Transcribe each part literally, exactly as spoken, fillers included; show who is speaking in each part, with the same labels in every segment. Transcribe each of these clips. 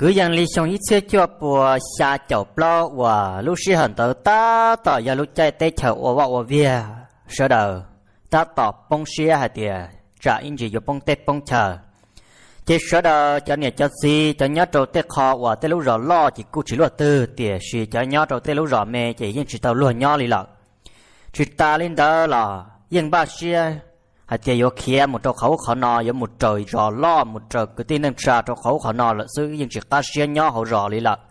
Speaker 1: cứ yang li xong ít xe cho bùa xa chậu plo và lúc xí hẳn tớ ta tỏ giờ lúc chạy tê chậu ở vào ở vía sợ đầu ta tỏ bông xía hả tìa trả in chỉ vô bông tê bông chờ chỉ sợ đầu cho nhà cho gì cho nhớ trâu tê kho và tê lúc rõ lo chỉ cụ chỉ lo tư tìa xí cho nhớ trâu tê lúc rõ mê chỉ yên chỉ tàu luôn nhớ lì lọ chỉ ta lên đó là yên ba xía hãy tiệt vô kia một trâu khẩu khó nọ giống một trời rò lo một trời cứ tin nên trà trâu khẩu khó nọ là sự những chuyện ta xuyên nhỏ hậu rò lý là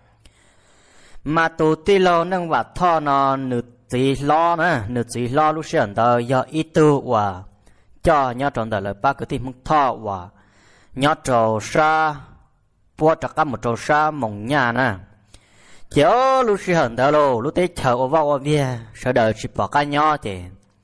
Speaker 1: mà tụ tì lo nâng và thọ nọ nửa tí lo nè nửa tí lo lúc xuyên đó do ít tu và cho nhớ tròn đời là ba cứ tin mong thọ và nhớ trâu sa bua trắc cả một trâu sa mỏng nhà nè chiếu lúc xuyên đó lô lúc tết chờ ở vào ở bia sợ đời chỉ bỏ cái nhỏ thì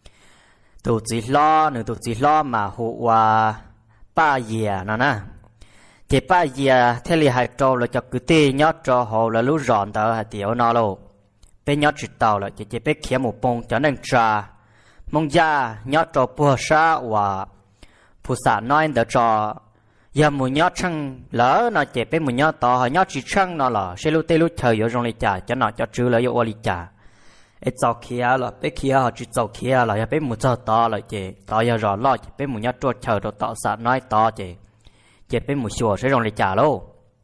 Speaker 1: tụ chỉ lo nữa tụ chỉ lo mà hộ và ba già nè nè thì ba già thế li hai trâu là cho cứ tê nhớ cho họ là lúc rọn tờ hạt tiểu nó lô bên nhớ chỉ tàu là chỉ chỉ biết kiếm một bông cho nên trà mong gia nhớ cho bùa sa và phụ sa nói để cho giờ muốn nhớ chăng lỡ nó chỉ biết muốn nhớ tàu họ nhớ chỉ chăng nó là sẽ lúc tê lúc chờ ở trong lịch trà cho nó cho chữ là ở lịch trà ít dầu kia là bé kia họ chỉ dầu kia là bé một giờ to là chị to giờ rõ lo chị bé một nhát trôi chờ rồi tạo sản nói to chị chị bé một sủa sẽ rong lại trả lô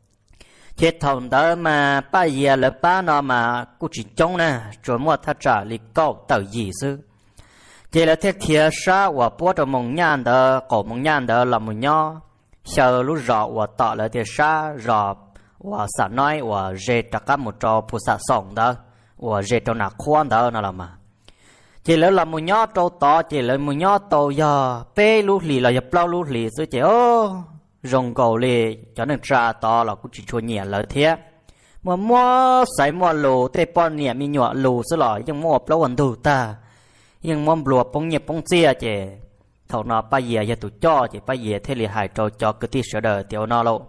Speaker 1: chết thằng đó mà ba giờ là ba nó mà cũng chỉ trông nè rồi mua thắt trả li câu tờ gì chứ chị là thế kia sa và bố cho mông nhàn đó cổ mông nhàn đó là một nhó chờ lúc rõ và tạo là thế sa rõ và sản nói và dễ trả cả một trò phụ sản sống đó và dễ cho nạc khoan đó nó làm mà chỉ là làm một nhớ trâu to chỉ là một nhớ tàu giờ bé lú lì là giờ bao lú lì rồi chỉ ô rồng cầu lì cho nên trà to là cũng chỉ chua nhẹ là thế mà mua sấy mua lù tê pon nhẹ mi nhọ lù xí lỏi nhưng mua bao quần đủ ta nhưng mua lùa bông nhẹ bông chia chỉ thầu nó ba giờ giờ tụi cho chỉ ba giờ thế lì hải trâu cho cái tí sữa đời tiểu nó lộ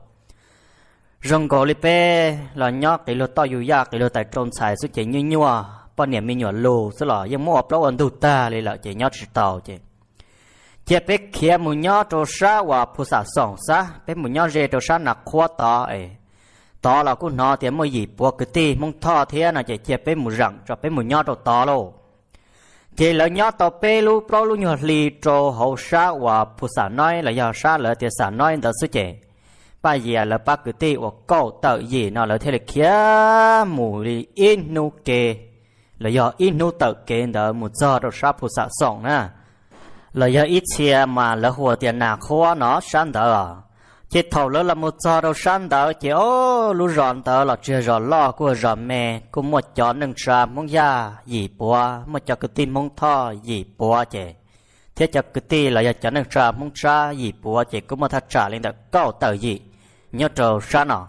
Speaker 1: rong gò li pe là nhóc cái lô to yu ya cái lô tại trôn xài số chỉ như nhua bao niệm mi nhua lô số lọ nhưng mua bao ăn đủ ta lấy lại chỉ nhóc chỉ tàu chỉ chỉ biết kia một nhóc trâu sa và phụ sa sòng sa biết một nhóc rê trâu sa nặc khoa to ấy to là cũng nó thì mới gì buộc cái ti mong thọ thế là chỉ chỉ biết một rặng cho biết một nhóc trâu to lô chỉ là nhóc to pe lu bao lu nhua li trâu hậu sa và phụ sa nói là do sa là thì sa nói đó số chỉ ba giờ là ba cái tê và câu tờ gì nó là thế là kia mù đi in nu kê là do in nu tờ kê đó một giờ đó sắp phụ sa sòng nè là do ít xe mà là hồ tiền nạc khoa nó sáng đó chỉ thầu nữa là một giờ đó sáng đó chỉ ô lu rọn đó là chưa rọn lo của rọn mẹ cũng một chó nâng trà mong ya gì bùa một chó cái tin mong tho gì bùa chứ thế cho cái tê là giờ cho nâng trà mong trà gì bùa chỉ cũng một thắt trà lên đó câu tờ gì nhớ trâu sa nọ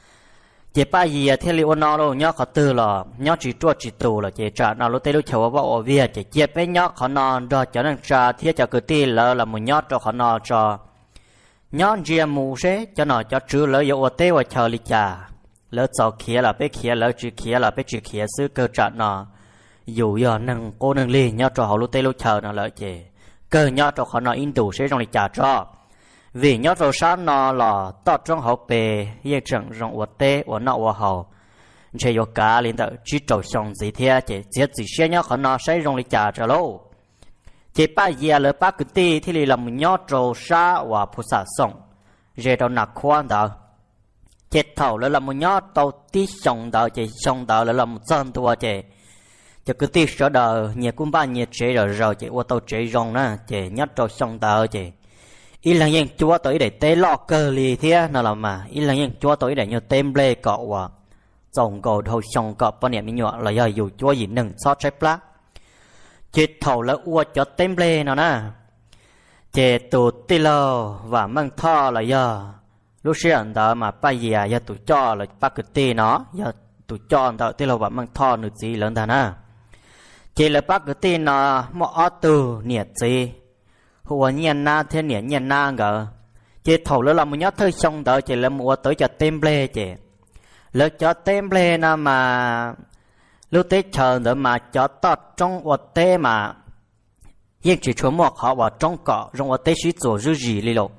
Speaker 1: chỉ ba gì thế li ôn nó luôn nhớ khó tư là nhớ chỉ chua chỉ tù là chỉ trả nào lúc tây lúc chiều vào ở việt chỉ chỉ bé nhớ khó nọ đó cho nên trả thế cho cái tê là là một nhớ cho khó nọ cho nhớ riêng mù thế cho nó cho chữ lỡ ở tây và chờ li trả lỡ sau kia là bé kia lỡ chữ kia là bé chữ kia xứ cơ trả nọ dù giờ nâng cô nâng li nhớ cho họ lúc tây lúc chờ nó lỡ chỉ cơ nhớ cho khó nọ in đủ sẽ trong li trả cho vì nhớ rồi sáng nó là tao trong học bề yên chẳng rộng vật tế và nọ và hậu chỉ có cả liên tự chỉ trâu xong gì thế chỉ chỉ chỉ xe nhớ khó nó sẽ rong đi trả cho lâu chỉ ba giờ lỡ ba cái tì thì lì làm nhớ rồi sa và phụ sa xong rồi đâu nạc khoan đó chỉ thầu lỡ làm nhớ tao tí xong đó chỉ xong đó lỡ làm chân tua chỉ chỉ cái tì sợ đời nhiều cũng ba nhiều chế rồi rồi chỉ qua tao chế rong nè chỉ nhớ rồi xong đó chỉ ít lần những chúa tới để tế lọ cơ lì thế nào là mà ít lần những chúa tới để nhớ tem lê cọ và dòng cầu thầu xong cọ bao niệm nhọ là do dù chúa gì nâng xót trái plá chết thầu là ua cho tem lê nào nè chết tụ tê lô và mang tho là do lúc xuyên đó mà ba giờ giờ tụ cho là ba cái tê nó giờ tụ cho đó tê lô và mang tho nữa gì lớn thà nè chết là ba cái tê nó mọ từ nhiệt gì hồ nhiên na thế nhỉ nhiên na ngờ chỉ thầu lỡ làm một nhát thôi xong đợi chỉ là mua tới cho tem ble chỉ lỡ cho tem ble na mà lúc tết chờ nữa mà cho tọt trong vật tê mà yên chỉ chúa mọc họ vào trong cọ trong vật tê sĩ tổ rư gì li lộ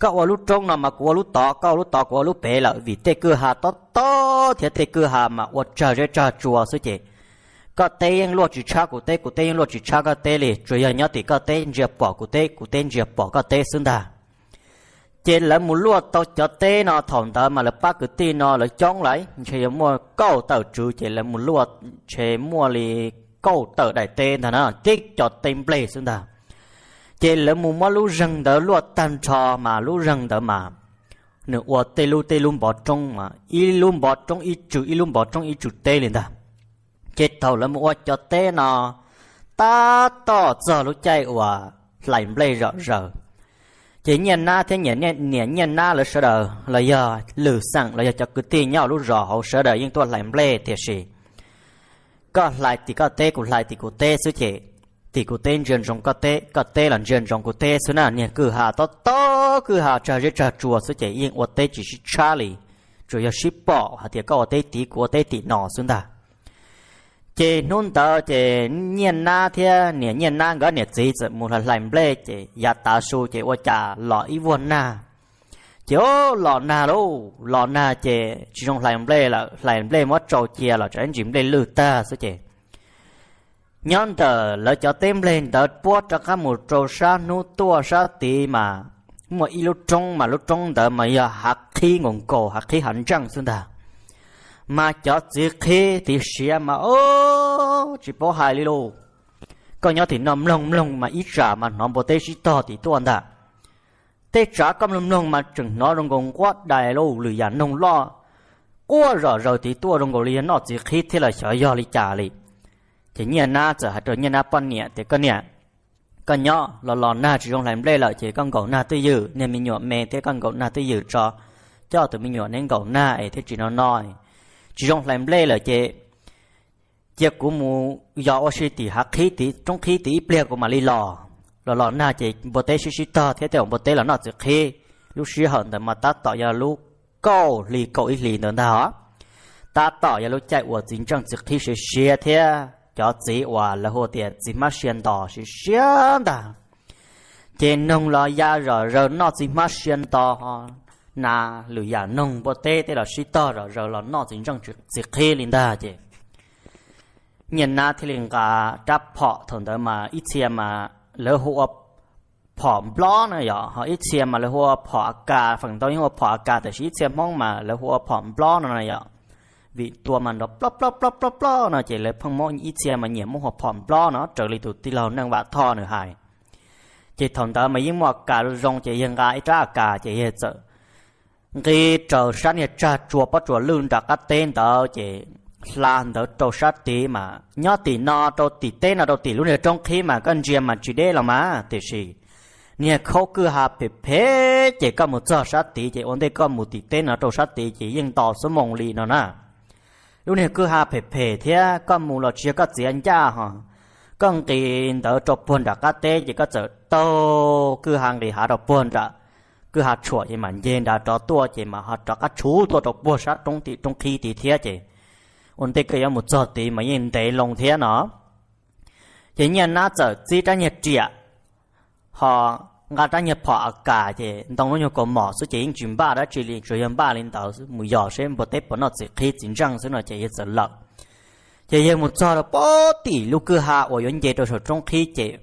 Speaker 1: có ở lúc trong nào mà của lúc to có lúc to của lúc bé là vì tê cứ hà to to thì tê cứ hà mà ở chờ ra chờ chùa số chị có tê yên luôn chỉ cha của tê của tê yên luôn chỉ cha có tê li chủ yếu nhớ thì có tê dẹp bỏ của tê của tê dẹp bỏ có tê xứng đà trên là một lúa tao cho tê nó thòng tao mà là bác cái tê nó là chống lại chỉ mua câu tàu chú chỉ là một lúa chỉ mua li câu tàu đại tê thằng nó tích cho tên play xứng đà chỉ là một món lúa rừng đó lúa tan trò mà lúa rừng đó mà nửa ô tê lúa tê lúa bỏ trong mà y lúa bỏ trong y chủ y lúa bỏ trong y chủ tê lên ta chết thầu là một cho tê nó ta to giờ lúc chạy và lại play rõ rõ chỉ nhận na thế nhận nhận nhận nhận na là sợ đời là giờ lử sẵn là giờ cho cứ tiền nhau lúc rõ hậu sợ đời nhưng tôi lại play thiệt gì có lại thì có tê cũng lại thì cũng tê xứ chị thì cụ tên dân trong có tê có tê là dân trong cụ tê xứ nào nè cứ hà to to cứ hà chờ rất chờ chùa xứ chạy yên ở tê chỉ là Charlie chủ yếu ship bỏ hà thì có ở tê tí của tê tí nọ xuống ta chị nôn tờ chị nhiên na thế nè nhiên na gỡ nè gì chứ một là làm lê chị ya ta su chị ở trả lọ ý vốn na chị ô lọ na đâu lọ na chị chỉ trong làm lê là làm lê mất trâu chia là trở nên lê lư ta xứ chị nhón tờ lỡ cho tem lên tờ bớt cho các một trâu sa nô tua sa tì mà một ít lúc trong mà lúc trong tờ mà giờ hạt khí ngọn cổ hạt khí hẳn trăng xuống ta mà cho chỉ khí thì xia mà ô chỉ bỏ hai li lô còn nhớ thì nằm lông lông mà ít trả mà nó bỏ tê chỉ to thì tuôn ta tê trả cầm lông lông mà chừng nó trong gồng quát đại lô lười dàn nông lo qua rồi rồi thì tua trong gồng liền nó chỉ khí thế là sợ do li trả li chỉ nhiên na giờ hạt rồi nhiên na pan nhẹ thì con nhẹ con nhỏ lò lò na chỉ trong làm đây là chỉ con gấu na tư dữ nên mình nhọ mẹ thế con gấu na tư dữ cho cho tụi mình nhọ nên gấu na ấy thế chỉ nó nói chỉ trong làm đây là chỉ chỉ của mu do ở sĩ tỷ hạt khí tỷ trong khí tỷ bia của mà li lò lò lò na chỉ bồ tê sĩ sĩ to thế thì ông bồ tê là nó chỉ khí lúc sĩ hận thì mà ta tỏ ra lúc câu li câu ít li nữa đó ta tỏ ra lúc chạy của chính trong chỉ khí sĩ sĩ thế cho chỉ và là hồ tiền chỉ mất tiền đỏ是真的tiền nông là ya rồi rồi nó chỉ mất tiền đỏ ha na lười ya nông bớt tê tê là sĩ to rồi rồi là nó chỉ trong chỉ chỉ khi linh đa chứ nhìn na thì linh cả đáp họ thường tới mà ít tiền mà lỡ hồ phỏng blog này vậy họ ít tiền mà lỡ hồ phỏng cả phần tôi hồ phỏng cảแต่ít tiền mong mà lỡ hồ phỏng blog này vậy vìตัวมันnó plop plop plop plop plop nó chỉ lấy phong mô ít xe mà nhiễm mô hộp phỏng plop nó trở lại tụt tí lâu nâng bạ thò nữa hài chỉ thằng ta mà những mò cả rong chỉ hiện gái trả cả chỉ hiện sợ khi trở sát nhiệt trả chùa bắt chùa lương trả các tên tao chỉ làm tao trâu sát tí mà nhớ tí nó trâu tí tên là trâu tí lúc này trong khi mà con riêng mà chỉ để là má thì gì nè khó cứ hà phê phê chỉ có một giờ sát tí chỉ ổn đây có một tí tên là trâu sát tí chỉ yên tỏ số mong lì nó nè lúc này cứ hà phê phê thế con mù là chỉ có gì anh cha hả con tiền đỡ cho buồn đã cá tê chỉ có chở tô cứ hàng để hà đọc buồn đã cứ hà chuột thì mà yên đã cho tua chỉ mà hà cho cá chú tua đọc buồn sát trong tí trong khi tí thế chỉ ổn đây cái một giờ tí mà yên để lòng thế nó chỉ nhận nó chở chỉ ra nhiệt triệu họ ngã ra nhiệt phở cả chỉ đồng nó nhiều có mỏ số chỉ chuyển ba đã chỉ liền chuyển ba lên tàu mùi giò xem một tép nó chỉ khi chính răng số nó chỉ rất lợn chỉ hiện một giờ là bao tỷ lúc cứ hạ ở những gì trong trong khi chỉ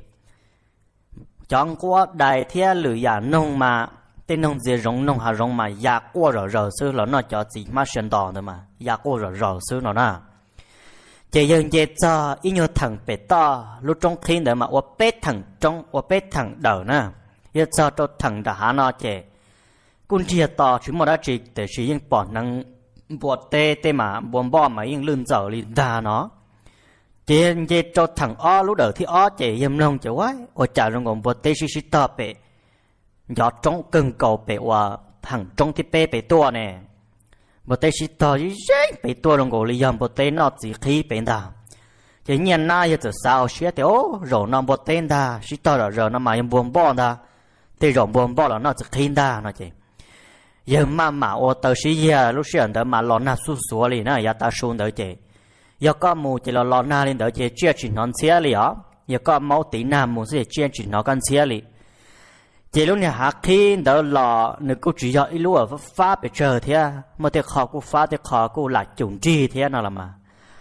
Speaker 1: chọn qua đại thiên lưỡi giả nông mà tên nông gì rong nông hà rong mà giả qua rồi rồi xưa là nó cho chỉ mà sinh đòn thôi mà giả qua rồi rồi xưa nó nè chỉ hiện gì cho ít nhiều thằng bé to lúc trong khi nữa mà ở bé thằng trong ở bé thằng đầu nè giờ cho cho thằng đã há nó chỉ cún chia to chúng mà đã chỉ để chỉ những bỏ năng bỏ tê tê mà buồn bỏ mà những lươn dở liền đà nó chỉ chỉ cho thằng o lúc đầu thì o chỉ yếm lông chỉ quá ở trả trong gồm bỏ tê xí xí to bể gió trong cưng cầu bể và thằng trong thì bể bể tua nè bỏ tê xí to chứ bể tua trong gồm liền bỏ tê nó chỉ khí bể đà chỉ nhận na giờ từ sao xía thì ô rồi nó bỏ tê đà xí to rồi rồi nó mà yếm buồn bỏ đà thì rồi buồn bỏ là nó chỉ khí đà nó chỉ giờ mà mà ô tờ sĩ giờ lúc xưa đó mà lò na su su liền na giờ ta xuống đó chị giờ có mù chỉ là lò na lên đó chị chia chỉ non xía liền á giờ có máu tí na mù sẽ chia chỉ nó con xía liền chỉ lúc này hạ khi đỡ lò nếu cô chỉ cho ít lúc ở phá bị chờ thế mà thế khó cô phá thế khó cô lại chủng chi thế nào là mà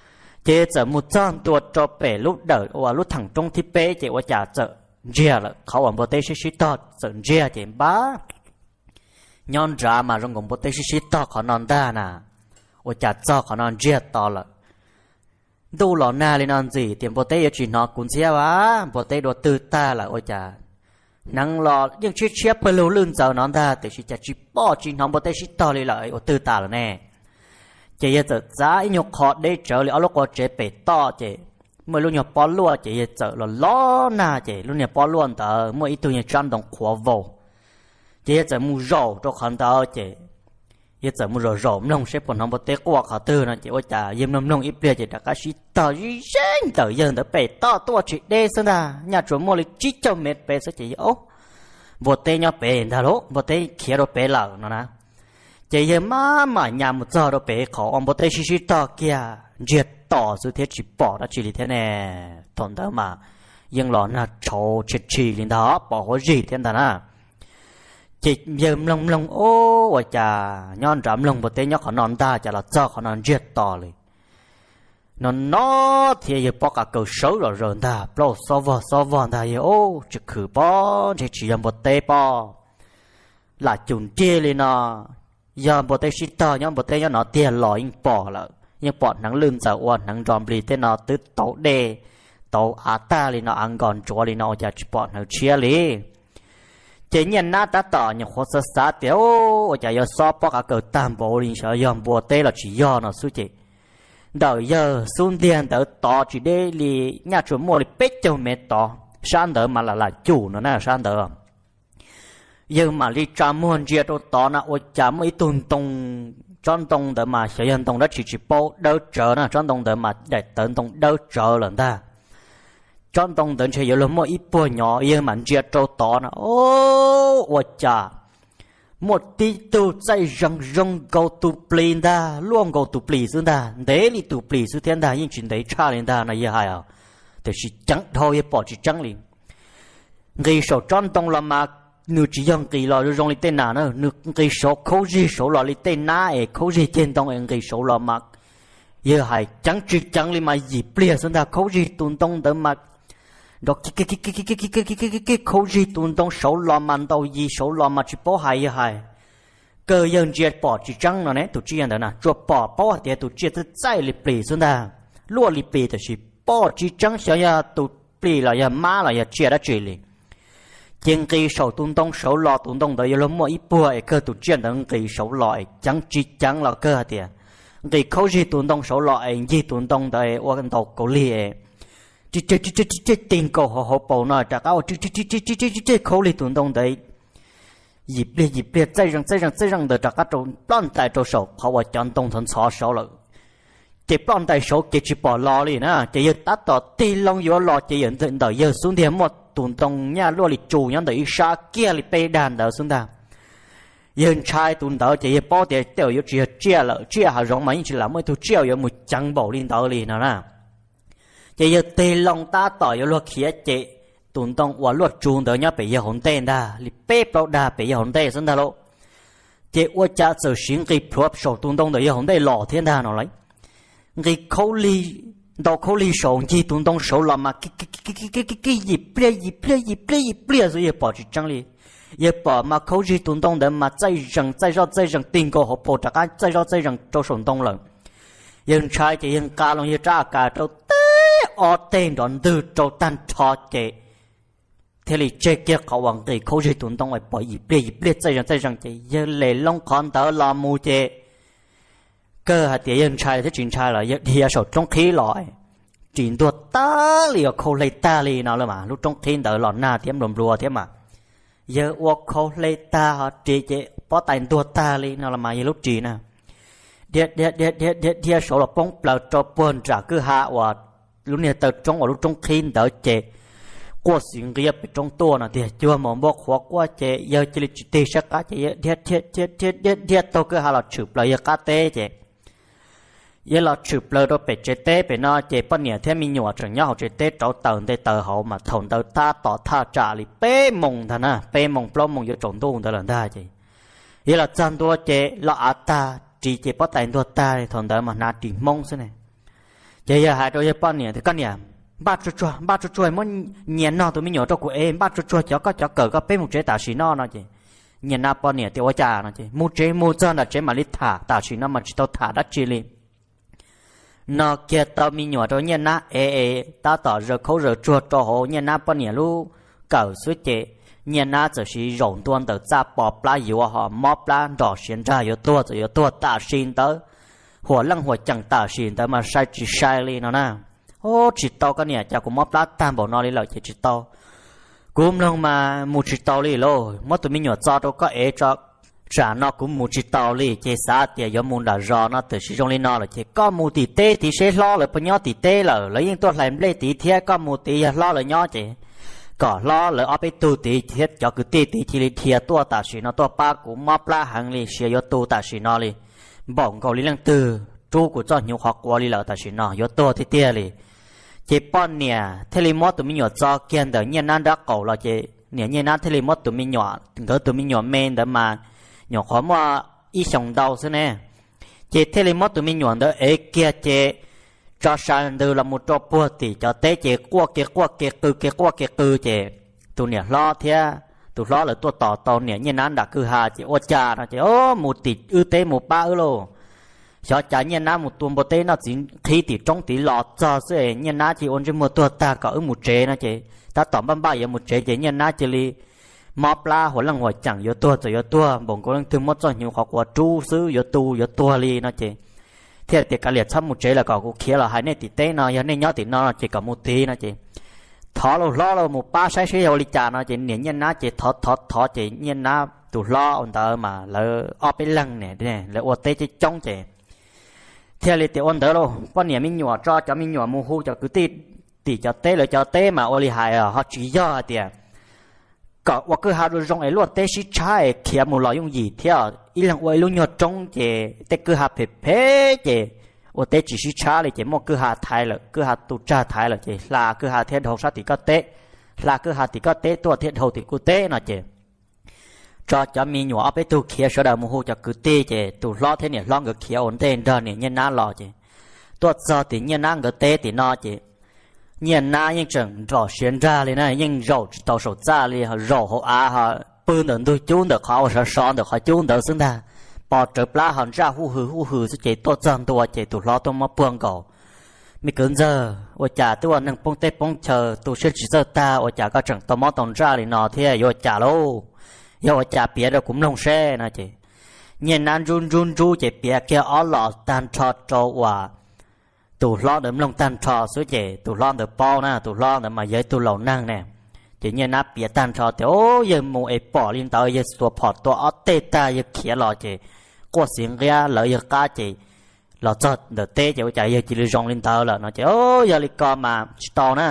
Speaker 1: chỉ giờ một trăm tuổi cho bể lúc đỡ và lúc thằng trong thì bể chỉว่าจะเจอเจียละเขาว่าบ่ได้ชิชิตอเจอเจียเจ็บบ้าย้อนรามารงกบ่ได้ชิชิตอเขานอนได้น่ะว่าจะเจาะเขานอนเจียต่อละดูหล่อหน้าเลยนอนสิเตรียมบ่ได้อยู่จีนอกุนเสียวะบ่ได้โดนตื่นตาละว่าจะนังรอยังเชียเชียเปลือลื่นเจ้านอนได้แต่ชิจะจิป้อจีนอบ่ได้ชิตอเลยเลยว่าตื่นตาละแน่เจียจะจ้าอีหยกคอได้เจอเลยเอาลูกก็เจ็บไปต่อเจเมื่อลูกเนี่ยป้อนล้วนเจเจอแล้วล้อหน้าเจลูกเนี่ยป้อนล้วนแต่เมื่ออีตัวเนี่ยจันตรงขวาโวเจจะมูโร่ตัวขันเตอเจเจจะมูโร่โร่น้องเชฟปนน้องบ่เตะกว่าเขาตื่นนะเจว่าจะยืมน้ำน้องอีเปลี่ยเจแต่ก็ชิต่อยิ่งเช่นต่อยังแต่ไปต่อตัวจิเดสนะเนี่ยจวนมัวเลยจิเจ้าเม็ดไปซะเจโอ้บ่เตะเนี่ยไปเห็นท่าโลบ่เตะเขียนเราไปหลังนะนะเจยังมามาเนี่ยมุจอเราไปขออมบ่เตะชิชิต่อเกียเจ็ดต่อสุดท้ายจีปอดจีลิเทนเน่ทนเดิมมายังหล่อน่าโชว์ชิชิลินดาปอหัวจีเทนตานะจียืมลงลงโอ้ว่าจะย้อนรำลงบ่เตะย้อนขอนอนได้จะละเจ้าขอนอนเจ็ดต่อเลยนอนนอที่ยังปอกกับเกลือสูเราเรินได้ปลอสวอสวอนได้โอ้จะคือปอจะจียังบ่เตะปอหลายจุนเจเลยนะยามบ่เตะชิตายามบ่เตะย้อนนอเตียลอยปอละยังปอดหนังลื่นจะอ้วนหนังจอมปลีเต้นนอตึ๊ดโตเดโตอาตาลีนออังกอนจัวลีนอจะปอดหนังเชียลีเจยันหน้าตาต่อยังโคตรสาเดียวจะยอซอปอกเกิดตามโบลินเชียยอมบัวเตเราจียอนอสุจิเดี๋ยวยอสุนเดียนเดี๋ยวต่อจีเดลีญาติชมโมลิเป็ดเจ้าเมตต่อชันเดอมาละละจู่นะนะชันเดอยังมาลีจามวนเจียตัวต่อนะโอจามไม่ตุนตรงchọn tông để mà sử dụng tông đó chỉ chỉ bao đỡ chờ nè chọn tông để mà để tận tông đỡ chờ lần ta chọn tông để chỉ dùng một ít bùa nhỏ yên mà chia trâu to nè ô ô cha một tí tu chạy rong rong go to plane ta luôn go to plane xuống ta để đi to plane xuống thiên ta nhưng chuyện đấy cha lên ta là gì hay à thì chỉ trắng thôi bỏ chỉ trắng liền người số chọn tông là mà nữ chỉ dùng kỳ lò rồi dùng tên nào nữa nữ kỳ số khâu gì số lò tên na ấy khâu gì trên tông ấy kỳ số lò mặc giờ hay chẳng chỉ chẳng li mà gì bia xong ta khâu gì tuần tông đỡ mặc đó cái cái cái cái cái cái cái cái cái cái khâu gì tuần tông số lò mà đâu gì số lò mà chỉ bỏ hay giờ hay cơ dân chỉ bỏ chỉ chẳng nó này tụi chỉ ăn đó nè cho bỏ bỏ thì tụi chỉ tự chạy li bia xong ta lúa li bia thì chỉ bỏ chỉ chẳng sao ya tụi bia là ya má là ya chỉ đã chỉ li chính cái số tuần tông số lò tuần tông đấy là mỗi bữa ấy cơ tụi chuyện đó cái số lò ấy chẳng chỉ chẳng là cơ thì cái khâu gì tuần tông số lò ấy gì tuần tông đấy ở cái đầu cầu li ấy chỉ chỉ chỉ chỉ chỉ tiền cầu họ họ bảo nói chắc áo chỉ chỉ chỉ chỉ chỉ chỉ chỉ khâu li tuần tông đấy dịp bia dịp biaใจrằngใจrằngใจrằng được chắc các trong plan tại trong số họว่าchọn tông thành sáu số rồi chỉ plan tại số chỉ chỉ bỏ lò đi nè chỉ giờ tátต่อตีลงอยู่ลอchỉ hiện tượng đời giờ xuống thì một tuần tông nha luôn lịch chủ nhân đời sa kia lịch bê đàn đời xuống ta yên trai tuần đời chỉ bao tiền đều có chỉ chia lợ chia hà rong mà chỉ là mấy thứ chia có một trăm bộ liên đời liền nào nè chỉ giờ tê long ta tỏi có luật khía chỉ tuần tông và luật chủ đời nhá bị giờ hỗn tên ta lịch bê bao đà bị giờ hỗn tên xuống ta lộ chỉ qua cha sự sinh cái phù sổ tuần tông đời giờ hỗn tên lọ thiên ta nó lấy cái khâu ly đầu khâu ly sổ chỉ tuần tông sổ là mà cái cái cái cái cái cái cái gì bia gì bia gì bia gì bia rồi bỏ chỉ trăng đi giờ bỏ mà khâu gì tuần tông để mà chạy rừng chạy ra chạy rừng tiền cổ họ bỏ chắc cái chạy ra chạy rừng cho sổ tông lần yên trai thì yên cá lòng yên trả cả cho té ở tên đòn từ cho tan cho chế thế thì chế kiaเขาหวังcái khâu gì tuần tông phải bỏ gì bia gì bia chạy rừng chạy rừng chế giờ lấy long con tớ làm mù chế cơ hạt tiền yên trai thế chuyện trai là thì sổ trong khí loại chuyện đua ta liều khâu lấy ta li nào là mà lúc trong thiên đợi lọn na thêm lồm lùa thế mà giờ uo khâu lấy ta họ chỉ chỉ bỏ tay đua ta li nào là mà giờ lúc chỉ nè điệt điệt điệt điệt điệt điệt số là bông bờ cho buồn trả cứ hạ và lúc này từ trong và lúc trong thiên đợi chế quaสิ่งเรียบไปtrongตัวน่ะที่จัวหมอบอกหัวกว่าเจเยอะจิลิจิเตชักกะเจเดียดเดียดเดียดเดียดเดียดเดียดโตก็หาเราฉึบเลยกะเตเจ giờ là chụp lơ đó bị chế té bị nó chế bắt nhẹ thêm mình nhọ chẳng nhau chế té trâu tàu để tàu hậu mà thòng tàu ta tỏ tha trả li bê mông thằng à bê mông plo mông vô trồng tu tàu lần ta chứ giờ là chân tua chế là à ta chỉ chế bắt tay tua ta thòng tàu mà na chỉ mông thế này chế giờ hai đôi giờ bắt nhẹ thì cái nhẹ ba chú chú ba chú chú muốn nhẹ nó tụi mình nhọ cho của em ba chú chú cho có cho cờ có bê một chế ta xí nó nó chứ nhẹ na bắt nhẹ thì quá cha nó chứ mua chế mua chân là chế mà lít thả ta xí nó mà chỉ tao thả đất chi li nó kia tao mi nhỏ đó nhân na ê ê ta tỏ giờ khâu giờ chuột cho hồ nhân na bao nhiêu lu cầu suy chế nhân na chỉ là rộng tuôn từ ra bỏ plá yếu họ móp plá đỏ xuyên ra yếu tua rồi yếu tua ta xin tớiหัวลังหัวจังตาxin tới mà sai chỉ sai li nó na ô chỉ tao cái này cha cũng móp plá tam bảo nó li lợi chỉ chỉ tao cũng lòng mà một chỉ tao li lo móp tụi mi nhỏ cho đâu có ế cho trả nó cũng một chiếc tàu li chế xã thì giống muốn là do nó từ sử dụng lên nó là chế có một tỷ tê thì sẽ lo lại bao nhiêu tỷ tê là lấy những tôi làm lấy tỷ thiệt có một tỷ lo lại nhau chế có lo lại ở bên tu tỷ thiệt cho cứ tỷ tỷ chỉ li thiệt tua ta sử nó tua ba cũng móp la hàng li sẽ có tu ta sử nó li bỏng cầu li lăng từ chú của cho nhiều học qua li là ta sử nó có tua thì tia li chế bọn nè thế li mót tụi mình nhỏ cho kiên đời nhiên nan đã cầu là chế nè nhiên nan thế li mót tụi mình nhỏ đỡ tụi mình nhỏ men đỡ mà nhỏ khó mà ít sống đau thế này chế thế li mót tụi mình nhỏ đó ấy kia chế cho sang từ là một trò bùa thì cho té chế qua kia qua kia cứ kia qua kia cứ chế tụi nè lo thế tụi lo là tụi tỏ tàu nè nhiên nan đã cứ hà chế ô cha nó chế ô một tỷ ư té một ba ư lô cho trả nhiên nan một tuần bữa té nó chỉ khi tỷ trong tỷ lọt cho sẽ nhiên nan chỉ ôn cho một tuần ta có ư một chế nó chế ta tỏ băm ba giờ một chế chế nhiên nan chế li móp laหัวลังหัวจัง有多就有多บางคนถึงมดจะอยู่ขอกว่าจู้ซื้อ有ตู有多ลีนะเจเทียบเด็กกะเหลียดช้ำมุเจแล้วก็กูเขียนละให้เนี่ยติเต้นะยันเนี่ยย้อนตินอนเจกับมุตีนะเจถอเราล้อเราหมู่ป้าใช้ใช้ยาลิจานะเจเนี่ยยันนะเจถอถอถอเจยันนะตุล้ออันเตอร์มาแล้วเอาไปลังเนี่ยเนี่ยแล้วอวดเต้จะจ้องเจเทียบเลยเตอันเตอร์เราป้อนเนี่ยมีหยวดจ้อจะมีหยวดมูฮูจะคือตีตีจะเต้เลยจะเต้มาโอลิหายอ่ะเขาจีย่อเตียก็ว่าคือหาดูตรงไอ้ลวดเตชิใช่เขียมูลอยงยีเที่ยวอีหลังไว้ลุงยอดจงเจแต่คือหาเพ่เพ่เจว่าเตจิชิช้าเลยเจมอคือหาไทยเลยคือหาตุจ้าไทยเลยเจลาคือหาเทียนโหชาติก็เตะลาคือหาติก็เตะตัวเทียนโหติกูเตะนะเจจอจะมีหนัวเอาไปตัวเขียเสดามูฮูจะคือเตะเจตัวล้อเทียนเนี่ยล้องกับเขียวอ่อนเต้นเดินเนี่ยยันน้าล้อเจตัวจอติยันน้ากับเตะตินอเจnhiên na nhưng chẳng rõ xuyên ra lên này nhưng rõ tàu sổ ra lên họ rõ họ à họ bưng được tôi chun được họ họ son được họ chun được xứng ta bỏ chụp lá họ ra hu hừ hu hừ sẽ chạy tốt chân tôi chạy tụt lo tôi mà buông cầu mi cứng giờ ôi chả tôi nâng bông tê bông chờ tôi sẽ chỉ giờ ta ôi chả có chẳng tôi mót tòng ra lên nọ thế ôi chả lâu ôi chả bịa được cũng nông xe nè chị nhiên nan run run run chạy bịa kia ó lọ tan trọt trâu hòa tụ lo đấm lông tan trò số chế tụ lo đấm bao na tụ lo đấm mà giới tụ lẩu năng nè chỉ như nắp bịa tan trò thì ô giờ mù ấy bỏ lên tới giờ tua phọt tua ót tê ta giờ khía lò chế qua xiên ra lợi giờ cá chế lò chợt đợt tê chế chạy giờ chỉ được rong lên tới là nó chế ô giờ lịch co mà to nè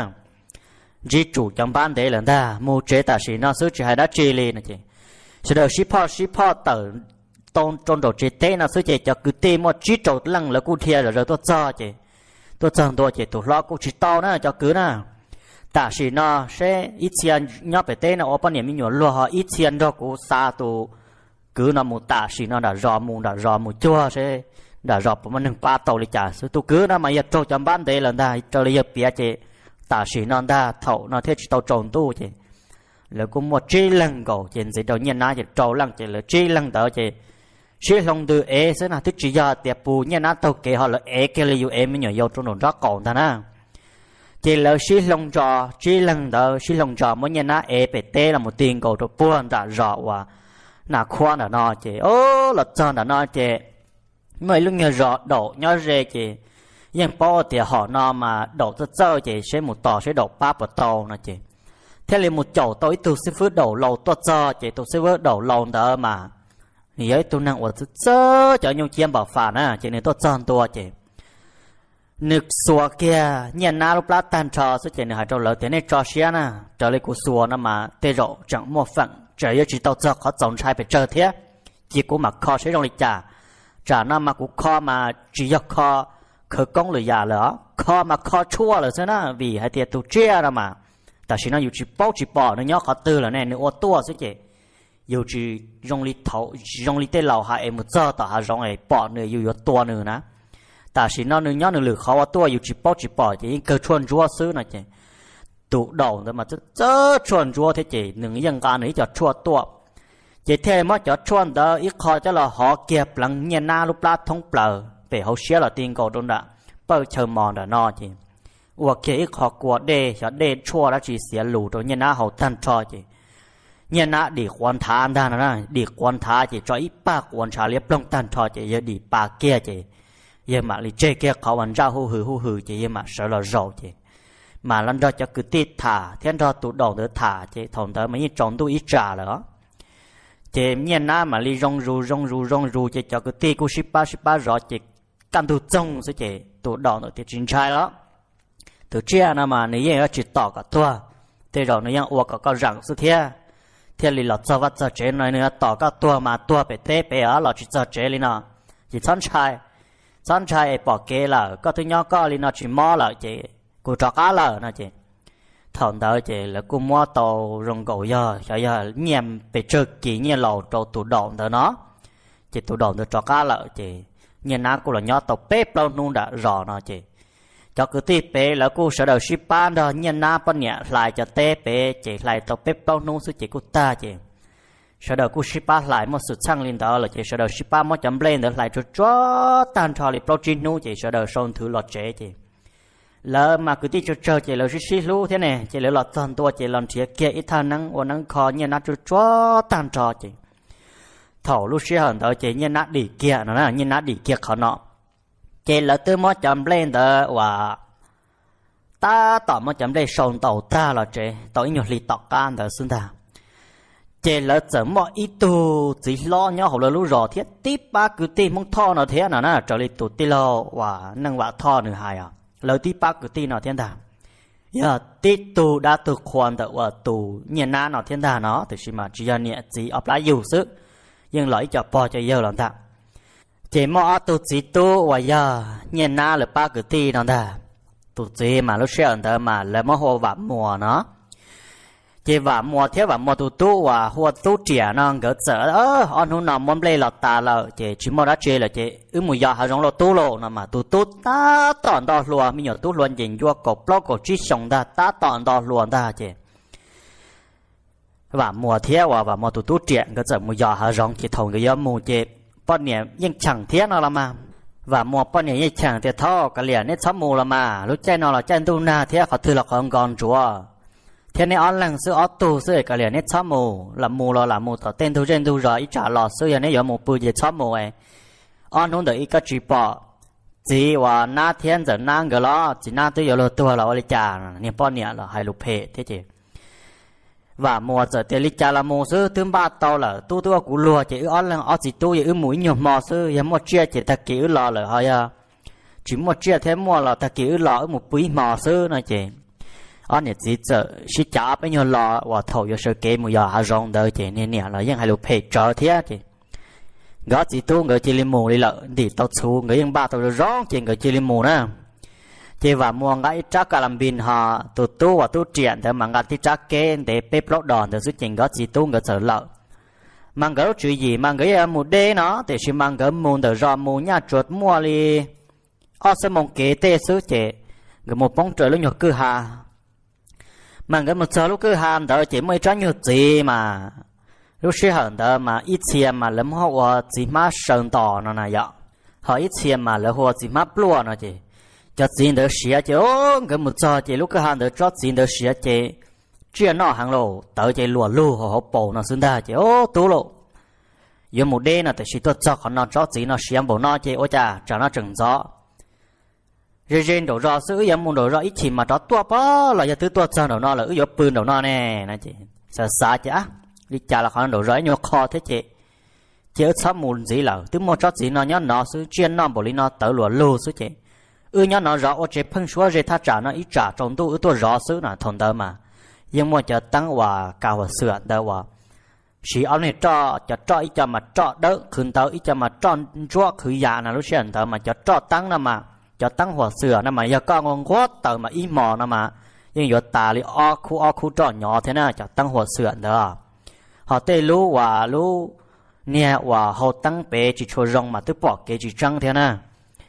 Speaker 1: chỉ chủ trong ban để lần ta mù chế ta chỉ nó số chỉ hai đá chi lên nè chế sẽ được ship pot ship pot từ tôn tôn đồ chế tê nó số chế cho cứ tê một chỉ trâu lăng là cụ thiệt rồi rồi tôi cho chế tôi chẳng tôi chỉ tôi lo cũng chỉ tao nữa cho cứ nè ta chỉ nó sẽ ít tiền nhớ về tên nó ở bên này mình nhớ lo họ ít tiền đó cũng xa tôi cứ nó một ta chỉ nó đã rõ mù đã rõ mù chua sẽ đã rõ bọn mình ba tàu đi trả số tôi cứ nó mà giờ trâu chấm ban đấy là ta cho lấy bia chứ ta chỉ nó ta thầu nó thế chỉ tàu trộn tu chứ là cũng một chi lần cầu trên gì đầu nhiên nó chỉ trâu lần chỉ là chi lần đó chứ chỉ lòng từ é sẽ là tức chỉ giờ tiệp bù như nó tàu kế họ là é cái liu em mới nhớ yêu trong nón rác còn ta na chỉ là chỉ lòng trò chỉ lần đó chỉ lòng trò mới như nó é bể tê là một tiền cầu cho buồn đã rõ và nà khoan là nó chỉ ô là chân là nó chỉ mấy lúc nhớ rõ đổ nhớ rê chỉ nhưng bao thì họ nó mà đổ rất sơ chỉ sẽ một tỏ sẽ đổ ba bờ tàu nó chỉ thế là một chậu tối từ sẽ vớt đổ lâu to sơ chỉ tôi sẽ vớt đổ lâu đó mà vậy tôi năng ở sơ cho nhau chiêm bảo phản á chỉ nên tôi chọn tôi chỉ nực xua kia nhận na lúc lá tan trò số chỉ nên hai trâu lớn thế này trò xía na trở lại của xua nó mà tê rộ chẳng mua phận trở về chỉ tao cho khó chọn trai phải chờ thế chỉ của mà kho sẽ trong lịch trả trả nó mà cũng kho mà chỉ do kho khởi công lừa già lỡ kho mà kho chua là sao nó vì hai tiệt tụ chia ra mà ta chỉ nó dù chỉ bao chỉ bỏ nó nhóc khó tư là này nó ô tua chứ chị dù chỉ dùng lý thấu dùng lý tê lầu hai em một giờ ta hai dùng ấy bỏ nữa dù có tua nữa nè ta chỉ nó nữa nhóc nữa lừa khó tua dù chỉ bao chỉ bỏ chỉ cơ chuồn chúa xứ này chị tụ đầu rồi mà chớ chuồn chúa thế chị đừng dân ca nữa cho chua tua chỉ thêm mà cho chuồn đó ít khó cho là họ kẹp lằng nhà na lúc lá thông bờ về hậu xía là tiền cầu đôn đã bao chờ mòn đã no chị và kia ít khó qua đê cho đê chua đã chỉ xía lù rồi nhà na hậu tan cho chị nhà na đi quan thà đa nè đi quan thà chị cho ít ba quan trà liếp lông tan cho chị giờ đi ba kia chị giờ mà đi chơi kiaเขาวันra hú hừ hú hừ chị giờ mà sợ là rầu chị mà lần đó cho cứ tít thả thiên đó tụ đầu đỡ thả chị thòng tới mấy tròn tụ ít trà nữa chị miền nam mà đi rong ru rong ru rong ru chị cho cứ tít cô ship ba ship ba rõ chị căn tụ trông sẽ chị tụ đầu nữa thì chính trai đó từ chia nào mà nếu như chỉ tỏ cả tua thì rồi nếu như uống cả cái răng sự thế thì lì lọt cho vắt cho chế này nữa tỏ cả tua mà tua bị thế bị ở lọt chỉ cho chế lì nó chỉ chọn trai chọn trai bỏ kế là có thứ nhỏ có lì nó chỉ mò lại chị cô cho cá lợ nè chị thằng đó chị là cô mua tàu rong gạo giờ giờ giờ nhầm bị trừ kỳ như lầu trâu tủ đòn đó nó chị tủ đòn được cho cá lợ chị nhìn nó cô là nhỏ tàu bếp lâu nun đã rõ nó chị cho cứ tiếp bé là cô sẽ đầu ship ban đó nhìn nó bên nhẹ lại cho té bé chị lại tàu bếp lâu nun số chị cô ta chị sẽ đầu cô ship ban lại một sự sang lên đó là chị sẽ đầu ship ban một chấm lên được lại cho cho tan thò lại protein nu chị sẽ đầu son thứ lọt chế chị lỡ mà cứ tí cho chơi chỉ là xí lú thế này chỉ là lọt toàn tua chỉ làm chuyện kia ít thằng năng và năng khó như nó cho cho tan trò chị thầu lúc xí hận đó chỉ như nó đi kia nó là như nó đi kia khó nọ chỉ là từ mỗi chấm lên đó và ta tỏ mỗi chấm lên sòng tàu ta là chị tàu nhiều lì tọt can đó xưng ta chỉ là chấm mỗi ít tu chỉ lo nhớ hậu là lúc rõ thiết tiếp ba cứ tí mong thọ nó thế nào nó trở lại tụt tí lo và năng vạ thọ nữa hài à lời tí bác của tí nào thiên đàng giờ tí tù đã từ khoan tự ở tù nhiên ná nào thiên đàng nó thì mà chỉ là nhẹ chỉ ấp lá dù sức nhưng lợi cho bò cho yêu làm ta chỉ mò tù chỉ tù và giờ nhiên ná là bác của tí nào ta tù chỉ mà lúc xưa ở mà là mò hồ vạm mùa nó chỉ vạm mùa thế vạm mùa tù tù và hồ tù trẻ nó gỡ sợ ơ anh hôm nào mong lên lọt ta là chỉ chỉ mò đã chơi là chỉ ứ mùi giờ hà rong lo tù lộ nó mà tù tù ta tòn đo lùa mình nhớ tù luôn nhìn vô cột lót cột chi sòng ta ta tòn đo lùa ta chỉ vạm mùa thế và vạm mùa tù tù trẻ gỡ sợ mùi giờ hà rong chỉ thòng cái gió mù chỉ bọn nhẹ nhưng chẳng thế nó là mà và mùa bọn nhẹ nhưng chẳng thế thọ cái liền nét sắm mù là mà lúc chơi nó là chơi tu na thế họ thư là còn còn chúa thế này anh lăng sư ở tu sư cái liền nét sắm mù làm mù là làm mù tao tên tu trên tu rồi ít trả lọ sư này giờ mù bự gì sắm mù ấy anh không được ít cái chỉ bỏ chỉ và na thiên giờ na cái đó chỉ na tôi giờ lo tua là ở trả niệm bọn nhẹ là hai lục hệ thế chứ và mùa giờ tiền lịch trả là mùa sư thứ ba tao là tu tu của lùa chỉ anh lăng ở chỉ tu giờ mũi nhiều mò sư giờ một chia chỉ ta kiểu lò là thôi à chỉ một chia thế mùa là ta kiểu lò ở một bụi mò sư này chị anh này chỉ giờ chỉ trả bao nhiêu lò và thầu giờ sơ kế một giờ hà rong đời chị nên nè là những hai lục hệ trở thế chị gõ chỉ tu người chỉ lên mù đi lợ thì tao xu người những ba tao rong chị người chỉ lên mù nè chị và mua cái chắc cả làm bình họ tu tu và tu triển thì mà cái chắc kế để bếp lót đòn thì xuất trình gõ chỉ tu người sợ lợ mang cái chuyện gì mang cái một đê nó thì chỉ mang cái mù để rò mù nhà chuột mua đi ở sân mông kế tê xứ chị người một bóng trời lúc nhỏ cứ hà mà cái một số lúc cứ ham đó chỉ mới cho nhiều gì mà lúc xưa hẳn đó mà ít tiền mà lắm họ chỉ má sơn tỏ nó này vậy họ ít tiền mà là họ chỉ má plua nó chị cho tiền được xía chứ cái một số chỉ lúc cứ ham được cho tiền được xía chị chuyện nó hàng lô tới chị lùa lù họ họ bổ nó xứng đa chị ô tú lộ giờ một đêm là tại chỉ tôi cho họ nó cho tiền nó xía bổ nó chị ôi chà cho nó chừng gió rồi trên đầu rõ sư em muốn đầu rõ ít chỉ mà đó tua bó là giờ tứ tua chân đầu nó là ứ giờ pươn đầu nó nè nè chị sợ xa chứ đi chả là khó đầu rõ nhưng mà khó thế chị chị ở sắp muốn gì là tứ mua chót gì nó nhớ nó sư chuyên nó bỏ đi nó tới lùa lù sư chị ứ nhớ nó rõ ô chế phân số rồi thắt trả nó ít trả trong tu ứ tua rõ sư là thằng đó mà nhưng mà chờ tăng và cao và sửa đó và chỉ ông này cho cho cho ít cho mà cho đỡ khử tới ít cho mà cho chúa khử già là lúc xưa đó mà cho cho tăng là mà cho tăng hòa sửa nó mà giờ con ngon quá tờ mà im mò nó mà nhưng giờ ta li o khu o khu tròn nhỏ thế nào cho tăng hòa sửa đó họ tê lú và lú nè và họ tăng bé chỉ cho rong mà tức bỏ cái chỉ trăng thế nào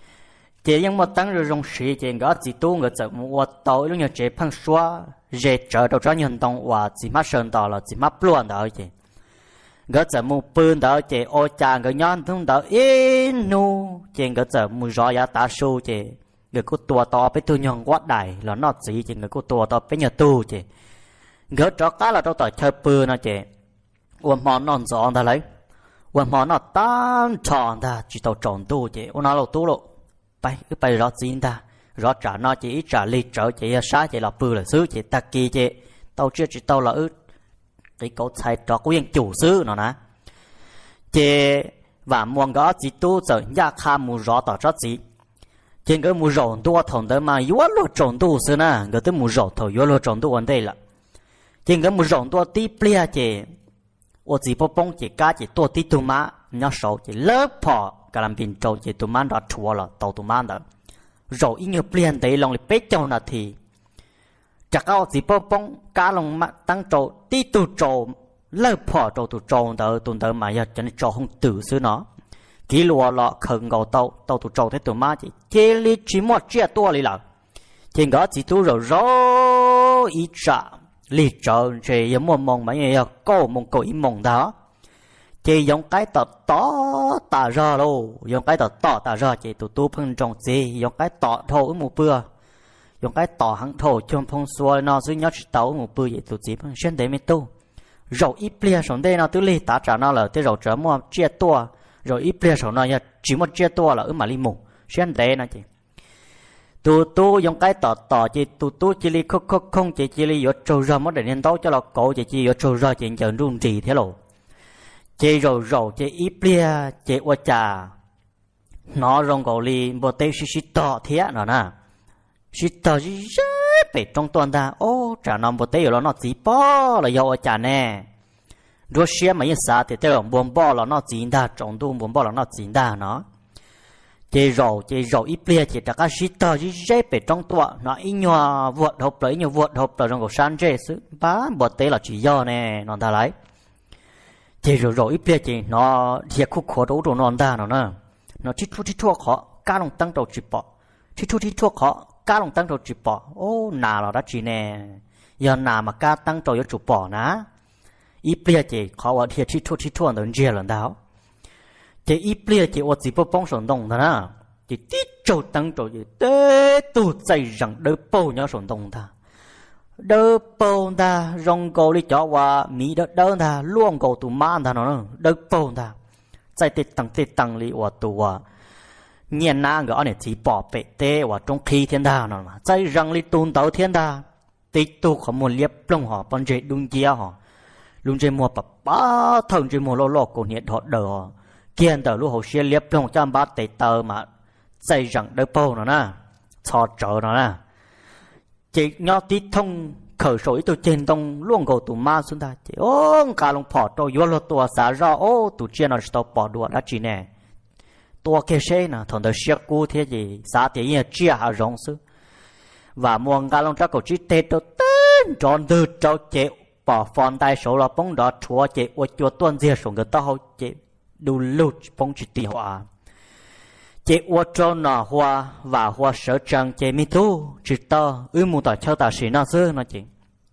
Speaker 1: chỉ nhưng mà tăng rồi rong sĩ chỉ có chỉ tu người chợ mua tối lúc nhờ chế phăng xóa dễ trở đầu cho nhân động và chỉ mắt sơn đó là chỉ mắt luôn đó chứ gỡ chợ mua bươn đó chỉ ô chàng gỡ nhon thông đó in nu chỉ gỡ chợ mua gió giá ta su chỉ gỡ có tua to với tu nhon quá đại là nó chỉ chỉ gỡ có tua to với nhà tu chỉ gỡ cho cá là đâu tỏi chơi bươn nó chỉ uốn món non giòn ta lấy uốn món nó tan tròn ta chỉ tàu tròn tu chỉ uốn nó lẩu tu lộ bay cứ bay rõ chín ta rõ trả nó chỉ trả lì trở chỉ sát chỉ là bự là xứ chỉ ta kia chỉ tao chưa chỉ tao là ư cái câu sai đó của những chủ xứ nó nè chỉ và muốn có chỉ tu giờ nhà kham mua rõ tao cho chỉ trên cái mua rộng tu thằng đó mà yếu lo trồng tu xứ nè cái tới mua rộng thôi yếu lo trồng tu vấn đề là trên cái mua rộng tu tí plia chỉ我只不帮只家只多啲多嘛，你要手只勒破，格兰边做只多嘛就错了，到多嘛的，肉应该变得让你别做那题，只个只不帮家龙嘛当做啲多做勒破做多做的，多的嘛要真係做空tự sự nó，幾羅落坑個到到多做啲多嘛只，這裡只麼只多哩啦，這個只多肉肉一扎。lý trợ thì giống một mong mà như có một cội mong đó chỉ giống cái tờ to ta ra luôn giống cái tờ to ta ra chỉ tụ tụ phân trong gì giống cái to thô một bữa giống cái to hăng thô trong phong xua nó dưới nhớ tàu một bữa vậy tụ chỉ phân xuyên để mấy tu rồi ít bia sống đây nó tứ lý ta trả nó là tới rồi trở mua chia tua rồi ít bia sống nó chỉ một chia tua là ở mà li mù xuyên để nó chỉ tụ tụ dùng cái tỏ tỏ chỉ tụ tụ chỉ li không không không chỉ chỉ li có trâu ra mất để nên tao cho là cổ chỉ chỉ có trâu ra chỉ chờ rung trì thế lộ chỉ rồi rồi chỉ ít bia chỉ qua trà nó rong cổ li bộ tê xí xí tỏ thế nó nè xí tỏ xí rất bị trong toàn ta ô trà nó bộ tê rồi nó chỉ bỏ là do trà nè rồi xí mà như sao thì tao buồn bỏ là nó chỉ ta trong tu buồn bỏ là nó chỉ ta nó chỉ rồi chỉ rồi ít bia chỉ là cái shit tờ chỉ dễ bị trong tua nó ít nhòa vượt hộp lấy nhiều vượt hộp là trong cổ san dễ sự bá bọt tế là chỉ do nè nó ta lấy chỉ rồi rồi ít bia chỉ nó thiệt khúc khó đấu đồ nó ta nó nè nó chỉ thua chỉ thua khó cá lồng tăng đầu chỉ bỏ chỉ thua chỉ thua khó cá lồng tăng đầu chỉ bỏ ô nào là đã chỉ nè giờ nào mà cá tăng đầu chỉ bỏ ná ít bia chỉ khó ở thiệt chỉ thua chỉ thua nó dễ lần đó chỉ ít bia chỉ ở chỉ bông sồn đông thôi na chỉ tít trâu tăng trâu chỉ té tu chạy rằng đỡ bầu nhau sồn đông ta đỡ bầu ta rong cầu đi cho qua mỹ đỡ đỡ ta luôn cầu tụ man ta nó đỡ bầu ta chạy tít tăng tít tăng li ở tụ à nhiên na người anh này chỉ bỏ bể tê ở trong khí thiên ta nó mà chạy rằng li tuôn tàu thiên ta tít tu không muốn liệp lông họ bằng chế đúng chia họ luôn chế mua bắp ba thằng chế mua lô lô cổ nhiệt họ đỡ kiên tờ lúc hồ xia liệp trong trăm bát tệ tờ mà dây rằng đỡ bầu nó nè cho trở nó nè chỉ nhỏ tí thông khởi sổ từ trên tông luôn cầu tụ ma xuống ta chỉ ô cả lông phỏ tôi vô lô tua xả ra ô tụ chia nó tao bỏ đùa đã chỉ nè tua kia xe nè thằng tờ xia cú thế gì xả thì như chia hạ rong sư và muôn cả lông chắc cầu chỉ tê tôi tên tròn từ cháu chế bỏ phòn tay số là bóng đó chúa chế ô chúa tuân dìa xuống cái tao chế đủ lụt bông chỉ tì hoa chế ô trâu nọ hoa và hoa sở trăng chế mi tu chỉ to ư mù tỏ châu tả sĩ nó xưa nó chỉ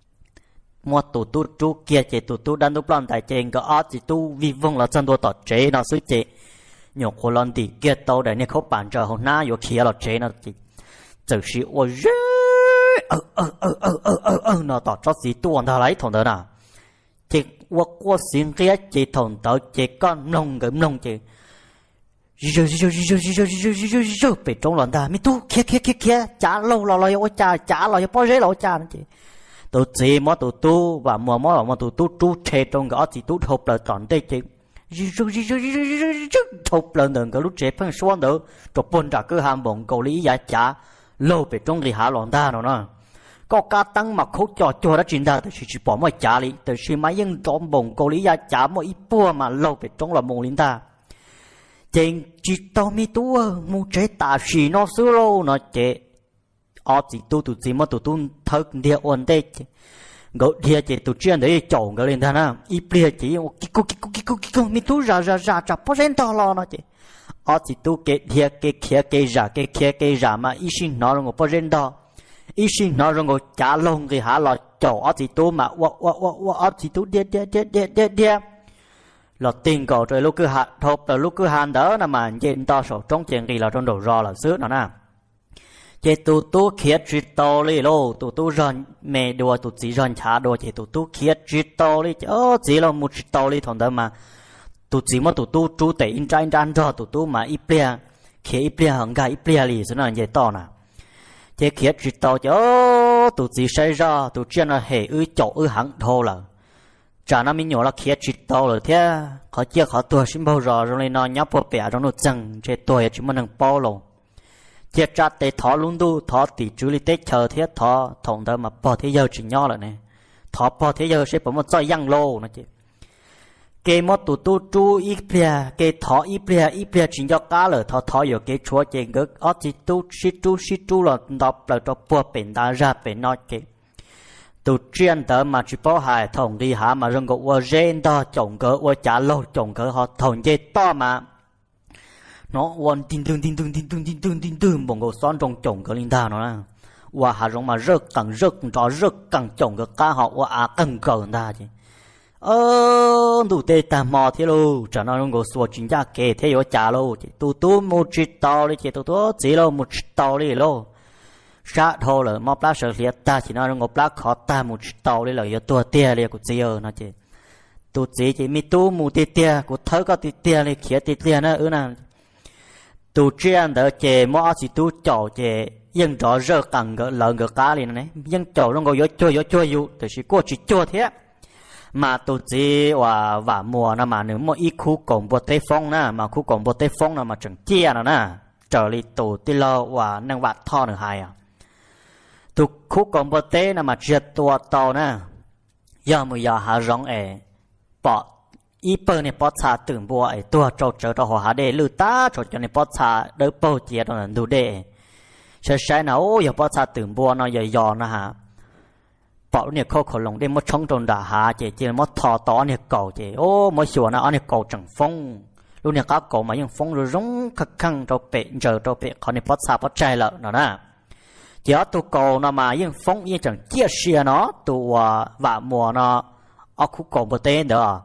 Speaker 1: mua tụ tu chú kia chế tụ tu đan đúc lon tại chế ngỡ ó chỉ tu vi vong là chân đua tỏ chế nó xứ chế nhổ khổ lon tì kia tàu để nên khóc bản trợ hồn na yếu kia là chế nó chỉ chỉ sĩ ô rê ơ ơ ơ ơ ơ ơ ơ nó tỏ cho sĩ tu anh ta lấy thằng đó nào chỉ qua qua xin kia chỉ thằng tao chỉ con nông cái nông chỉ rồi rồi rồi rồi rồi rồi rồi rồi bị trong loạn ta mi tu kia kia kia kia trả lâu lâu lâu trả trả lâu bao nhiêu lâu trả nó chỉ tụi chị mót tụi tu và mua mót mà tụi tu tu chơi trong cái chỉ tu hộp là chọn đây chỉ rồi rồi rồi rồi rồi rồi hộp là đừng cái lúc chơi phân số nữa chụp bồn trả cứ ham bồn cầu lý giá trả lâu bị trong cái hạ loạn ta nó nè có cá tăng mà khúc cho cho đã chuyển ra thì chỉ bỏ mọi trả lý từ khi máy dân trộm bồn cầu lý giá trả mỗi ít bùa mà lâu bị trong là mồm linh ta chèn chỉ tao mi tu mu chế ta xì nó xứ lô nó chế ở chỉ tu tu chỉ mà tu tu thâu địa ổn định gỡ địa chế tu chuyên đấy chọn cái lên thằng nào ít bia chỉ kí cô kí cô kí cô kí cô mi tu ra ra ra ra bao nhiêu lo nó chế ở chỉ tu cái địa cái kia cái ra cái kia cái ra mà ít xin nó rồi bao nhiêu ít xin nó rồi trả lông cái hả là chọn ở chỉ tu mà wa wa wa wa ở chỉ tu địa địa địa địa địa địa là tiền cầu rồi lúc cứ hạt thộp rồi lúc cứ hàn đỡ là mà trên to sổ trong chuyện gì là trong đầu rò là sữa nó nè chế tụ tụ khiết chỉ to đi lô tụ tụ ròn mẹ đùa tụ chỉ ròn chả đùa chế tụ tụ khiết chỉ to đi ơ chỉ là một chỉ to đi thằng đó mà tụ chỉ mà tụ tụ chú tệ in trái in cho tụ tụ mà ít bia khiết ít bia hằng gai ít bia đi sữa nó vậy to nè chế khiết chỉ to chứ tụ chỉ xây ra tụ chuyên là hệ ư chỗ ư hẳn thô là chả nó mình nhổ là khiết chỉ to rồi thế họ chia họ tuổi xin bao giờ rồi nó nhấp vào bẻ trong nó chừng chế tuổi chỉ mà nâng bao lâu chia chặt để thọ luôn đu thọ tỷ chú lý tết chờ thế thọ thòng đó mà bỏ thế giờ chỉ nhỏ lại này thọ bỏ thế giờ sẽ bỏ một sợi giăng lô nó chứ cái mót tụ tu chú ít bia cái thọ ít bia ít bia chỉ cho cá rồi thọ thọ giờ cái chúa chơi ngực ở chỉ tu chỉ tu chỉ tu là đọc là cho bỏ bền ta ra bền nói cái tụ chuyên đó mà chỉ bảo hại thòng đi hả mà rừng gỗ qua gen đó trồng cỡ qua trả lô trồng cỡ họ thòng dây to mà nó quan tin tương tin tương tin tương tin tương tin tương bồng gỗ son trồng trồng cỡ linh ta nó là qua hà rong mà rớt càng rớt cho rớt càng trồng cỡ cá họ qua à càng cỡ ta chứ ơ tụ tê ta mò thế lô cho nó rừng gỗ xua chính ra kề thế yo trả lô tụ tụ một chiếc tàu đi chứ tụ tụ chỉ lô một chiếc tàu đi lô sát thô là mọc lá sợi liệt ta chỉ nói ngọc lá khó ta một tàu đây là yếu tua tia đây của chiều nó chỉ tu chỉ chỉ mi tu mu tia tia của thớ có tia tia này kia tia tia nữa ư nào tu chuyên đó chỉ mỏ chỉ tu chậu chỉ nhưng rõ rơ càng gỡ lợn gỡ cá liền này nhưng chậu nó ngồi yếu chua yếu chua yếu thì chỉ qua chỉ chua thế mà tu chỉ và và mùa nó mà nếu mà ít khu cổng bột tây phong nè mà khu cổng bột tây phong là mà chẳng chia nữa nè trở đi tu tê lo và năng vặt thọ nữa hai à tụ khúc còn bờ tê nè mà giật tua tàu nè giờ mới giờ hà rong ẻ bỏ ít bờ này bỏ xả tưởng bùa ẻ tua trâu trở cho họ hà đề lư ta cho cho này bỏ xả đỡ bầu chia đó là đủ đề sẽ sai nào giờ bỏ xả tưởng bùa nó giờ giờ nè hả bỏ này khâu khẩu lồng đây mất chống tròn đã hà chỉ chỉ mất thò to này cầu chỉ ô mất sửa nó này cầu chẳng phong lúc này các cầu mà những phong rồi rống khắc khăng cho bể giờ cho bể còn này bỏ xả bỏ trai lợn nó nè chỉ ở tụ cầu nó mà những phong như chẳng chia sẻ nó tụ và mùa nó ở khu cầu một tên đó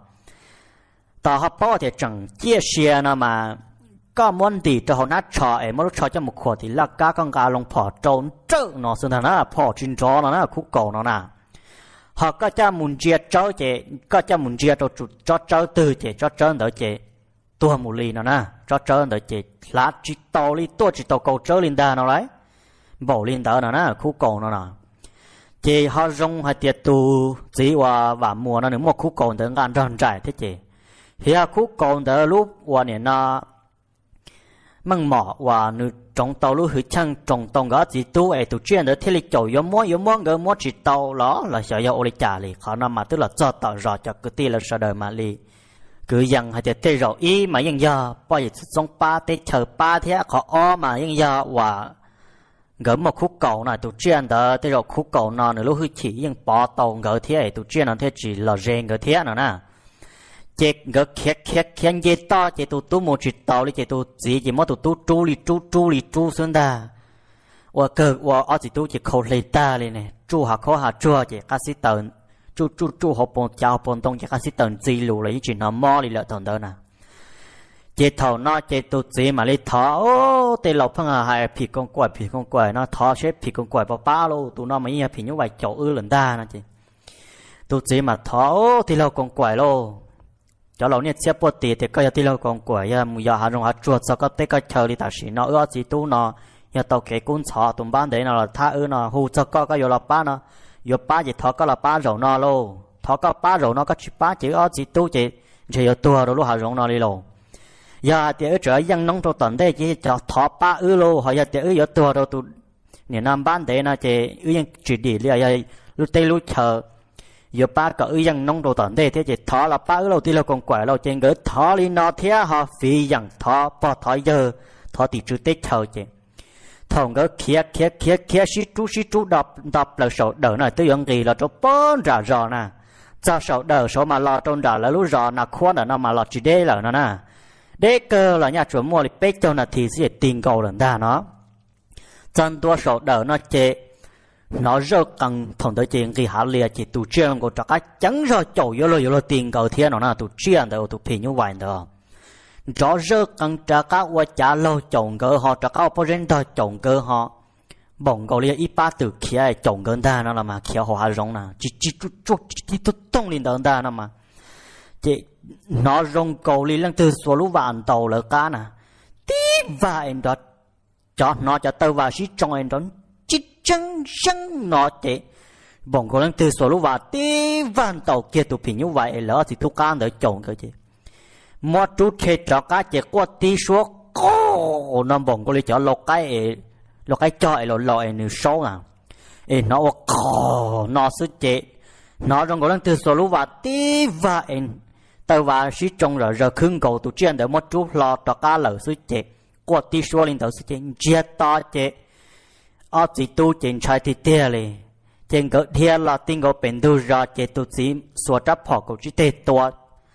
Speaker 1: tao họ bảo thì chẳng chia sẻ nó mà có muốn gì cho họ nát trò ấy mới trò cho một khỏa thì là cá con gà lông phỏ trốn trơ nó xưng thằng nó phỏ chín chó nó là khu cầu nó nè họ có cho muốn chia cháu chị có cho muốn chia cho cho cháu từ chị cho cháu đỡ chị tua một ly nó nè cho cháu đỡ chị lá chỉ tàu ly tua chỉ tàu cầu cháu linh đà nó đấy bảo liên tờ nó nè khu cầu nó nè chị họ rong hay tiệt tu chỉว่าว่ามัวnó nếu mà khu cầu tới ngàn tròn trải thế chị thì khu cầu tới lúcว่าเนี่ยnó măng mỏว่าnữ trồng tàu lúc hữu chăng trồng tàu gõ chỉ tu ấy tu chuyên tới thế lịch chầu yếu mua yếu mua gỡ mua chỉ tàu đó là sợ yếu oli trả li khó nằm mà tức là cho tàu rõ cho cái ti là sợ đời mà li cứ rằng hay tiệt tê rõ ý mà nhưng giờ bao giờ trong ba tê chờ ba thế khó o mà nhưng giờว่าgỡ một khúc cầu này tụ chuyên đó tới rồi khúc cầu nó nữa lúc hơi chỉ nhưng bỏ tàu gỡ thế ấy tụ chuyên nó thế chỉ là rèn gỡ thế nữa nè chết gỡ khét khét khét dễ to chết tụ tụ một chỉ tàu đi chết tụ chỉ chỉ mất tụ tụ chú li chú chú li chú xuống ta và cờ và ở chỉ tụ chỉ khâu lấy ta lên này chú hạ khâu hạ chua chỉ cá sĩ tần chú chú chú học bồn chào bồn tông chỉ cá sĩ tần chỉ lù lấy chỉ nó mò đi lợi thằng đó nè chế thầu nó chế tụt chế mà lấy thọ ô tê lộc phăng à hay phì con quẩy phì con quẩy nó thọ xếp phì con quẩy bao ba lô tụi nó mấy nhà phì như vậy chỗ ư lần ta nó chị tụt chế mà thọ ô tê lộc con quẩy lô cho lộc này xếp bớt tiền thì coi tê lộc con quẩy ya mùi ya hà rong hà chuột sao có tê cái chờ đi ta xí nó ư chỉ tu nó ya tàu kế cún chó tụm ban đấy nó là tha ư nó hù cho có cái yo là ba nó yo ba chỉ thọ có là ba rầu nó lô thọ có ba rầu nó có chỉ ba chữ ở chỉ tu chỉ chỉ yo tua rồi lúc hà rong nó đi lô giờ thì ở chỗ dân nông thôn tận đây chỉ cho thọ ba ư lô họ giờ thì ở chỗ tua đâu tụ nhà nam ban đấy nó chỉ ư dân chỉ đi liền giờ lúc tây lúc chờ giờ ba có ư yang nông đồ tận đây thế chỉ thọ là ba ư lâu thì lâu còn quậy lâu trên gỡ thọ li nó thế họ phi yang thọ bỏ thọ giờ thọ thì chú tết chờ chứ thòng gỡ kia kia kia kia xí chú xí chú đập đập là sầu đỡ này tới yang gì là cho bón ra rò nè cho sầu đỡ sầu mà lo trôn ra là lúc rò nè khoan ở nó mà lo chỉ đê là nó nè đê cơ là nhà chuẩn mua thì bết cho là thì sẽ tiền cầu lần ta nó chân tua sầu đỡ nó chế nó rất cần thằng tới chuyện gì hả liền chỉ tụ chuyện của các chẳng rồi chầu yếu rồi yếu rồi tiền cầu thiên nó là tụ chuyện đó tụ phi như vậy đó rõ rất cần trả các qua trả lâu chồng cơ họ trả các bao nhiêu đó chồng cơ họ bỏng cầu liền ít ba từ kia chồng cơ ta nó là mà kia họ hay rong nè chỉ chỉ chút chút chỉ chút tông lên đó ta nó mà chỉ nó rong cầu liền lần từ số lũ vạn tàu là cá nè tí vài đó cho nó cho tàu vào xí trong em đó chỉ chân chân nó thế bọn cô đang từ số lúc vào tí van tàu kia tụ phi như vậy lỡ thì thuốc can đỡ chồng cơ chứ một chút thế cho cá chỉ qua tí số cô nó bọn cô lấy cho lọc cái lọc cái chọi lọc lọi nửa số à ê nó cô nó sức chế nó trong cô đang từ số lúc vào tí vậy tàu vào xí trong rồi giờ khưng cầu tụ chuyện đỡ một chút lo cho cá lỡ sức chế qua tí số lên tàu sức chế chết to chế ở chỉ tu trên trái thì tiếcเลยtrên cái thiên là tiếng gọi bên tu ra chế tu chỉ số chấp họ của chỉ tê toa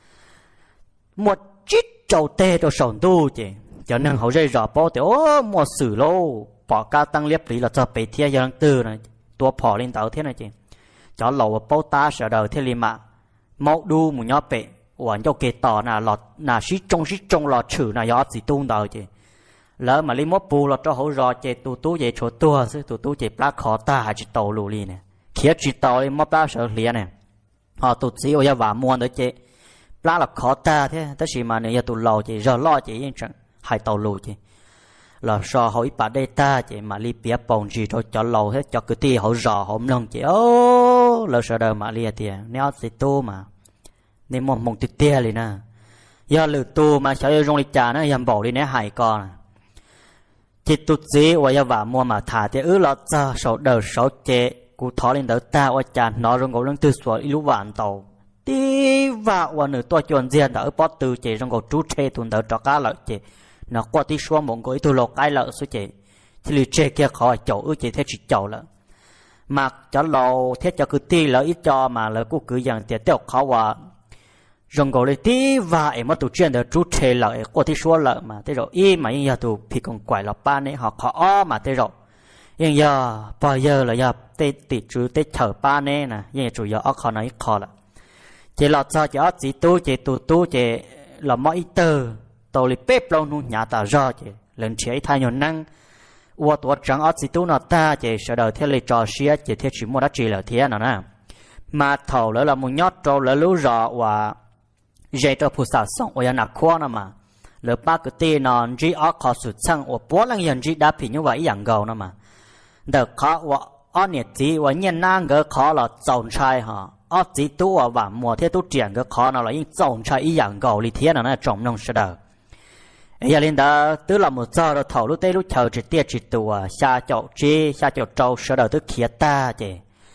Speaker 1: một chút trâu tê cho sòng tu chứ cho nên họ dây rõ bao thì ô một sử lô bỏ ca tăng liếp lý là cho bề thiên giang tư này tua bỏ lên tàu thế này chứ cho lầu bao ta sợ đầu thế li mà máu đu một nhóc bể hoàn cho kê tỏ là lọt là xí trong xí trong lọt chữ là do chỉ tu đầu chứ lỡ mà lấy mót bù là cho hậu rò chế tụ tú về chỗ tua chứ tụ tú chế plá khó ta hay chỉ tàu lù li nè kia chỉ tàu lấy mót plá sợ liền nè họ tụ chỉ ở nhà vả mua nữa chế plá là khó ta thế tất nhiên mà nếu tụ lầu chế giờ lo chế yên chẳng hay tàu lù chế là so hỏi bà đây ta chế mà li bía bồng gì cho cho lầu hết cho cứ ti hậu rò hậu nông chế ô là sợ đời mà li tiền nếu chỉ tu mà nên một mông tít tia liền nè giờ lử tu mà sợ dùng lịch trà nó yam bỏ đi nè hại con chỉ tụt gì và vả mua mà thả thì ứ lọt ra số đầu số chế cụ thọ lên đầu ta và chả nó rong gấu lưng từ số ít lúc vạn tàu đi vào và nửa tôi chuẩn diện đã bớt từ chế rong gấu chú chế tuần đầu cho cá lợi chế nó qua tí xuống một cái tu lộc cái lợi số chế thì lì chế kia khỏi chậu ứ chế thế chỉ chậu lợ mà cho lầu thế cho cứ ti lợi ít cho mà lợi cụ cứ dạng tiền tiêu khó và rong gấu lấy tí và em mất tụ chuyện được chú chế lợi qua tí xuống lợi mà thế rồi y mà y tụ thì còn quậy là ba này họ khó mà thế rồi nhưng giờ bao giờ là giờ tê tị chú tê thở ba này nè nhưng chủ yếu ở khó nói khó là chỉ là sao chỉ ở chỉ tu chỉ tu tu chỉ là mọi từ tôi lấy bếp lâu nu nhà ta ra chỉ lần chế thay nhiều năng qua tuổi trắng ở chỉ tu nó ta chỉ sợ đời theo lời trò xía chỉ theo chỉ mua đã chỉ là thế nào nè mà thầu nữa là một nhót trâu là lú rõ và dây cho phù sa sống ở nhà khoa nè mà lỡ ba cái tiền nó chỉ ở khó sụt sang ở bốn lần hiện chỉ đã bị như vậy dạng gầu nè mà đợt khó và ở nhiệt chỉ và nhân năng cái khó là trồng trai hả ở chỉ tu và mùa thế tu triển cái khó nào là những trồng trai ý dạng gầu lý thế nào nó trồng nông sẽ đời giờ lên đó tức là một giờ rồi thầu lúc tây lúc chờ chỉ tiệt chỉ tùa xa chậu chi xa chậu trâu sẽ đời tức khía ta chứ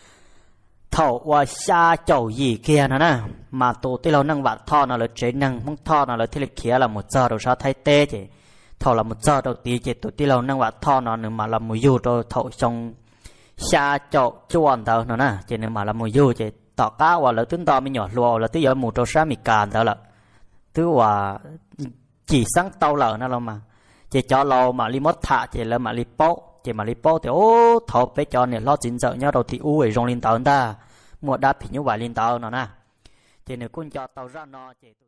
Speaker 1: thầu và xa chậu gì kia nữa nè mà tụ tí lâu năng vạn thọ nó là chế năng mong thọ nó là thế lịch kia là một giờ đầu sao thay tê chứ thầu là một giờ đầu tí chứ tụ tí lâu năng vạn thọ nó nữa mà là một du rồi thầu trong xa chậu chuồn đâu nữa nè chứ nên mà là một du chứ tỏ cá và lỡ tính to mới nhỏ lùa là tí giờ một trâu sa mì càn đó là thứ và chỉ sáng tàu lỡ nó mà chỉ cho lâu mà li mất thả chỉ là mà li bố chỉ mà li bố thì ô thầu bé cho này lo chín giờ nhau đầu thì u ấy rong lên tàu ta mua đá thì như vậy lên tàu nó nè chỉ nếu con cho tàu ra nó chỉ